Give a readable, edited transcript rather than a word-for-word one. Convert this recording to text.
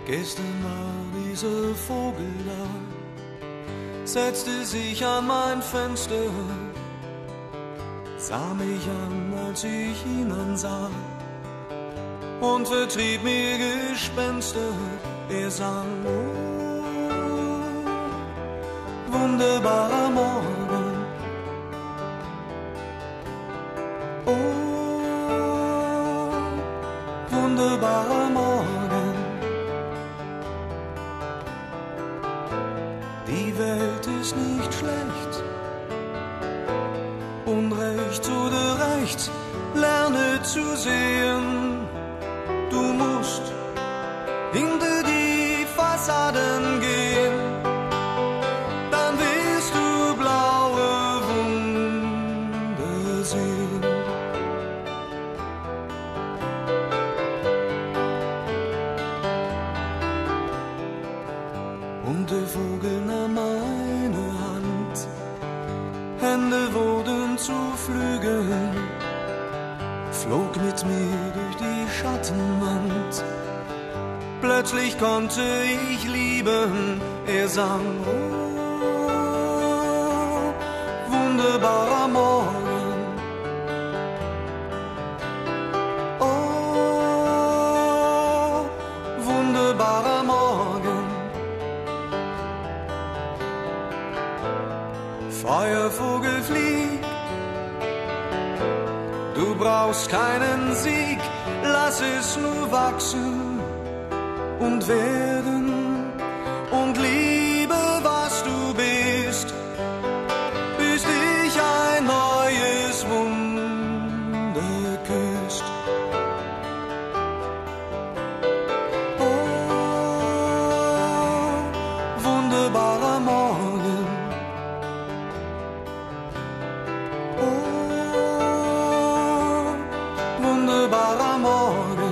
Gestern war dieser Vogel da, setzte sich an mein Fenster, sah mich an, als ich ihn ansah, und vertrieb mir Gespenster. Er sang, oh, wunderbarer Morgen, oh, wunderbarer Morgen. Die Welt ist nicht schlecht, unrecht oder recht, lerne zu sehen. Du musst hinter die Fassaden gehen, dann wirst du blaue Wunder sehen. Und der Vogel nahm meine Hand, Hände wurden zu Flügeln, flog mit mir durch die Schattenwand. Plötzlich konnte ich lieben, er sang, oh, wunderbarer Morgen, oh, wunderbarer Morgen. Feuervogel, flieg, du brauchst keinen Sieg, lass es nur wachsen und werden und liebe, was du bist, bis dich ein neues Wunder küsst. Oh, wunderbarer Morgen, oh, wunderbarer Morgen.